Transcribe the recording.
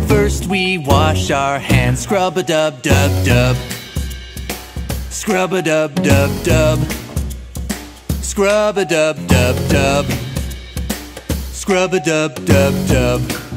First we wash our hands, scrub-a-dub-dub-dub. Scrub-a-dub-dub-dub. Scrub-a-dub-dub-dub. Scrub-a-dub-dub-dub.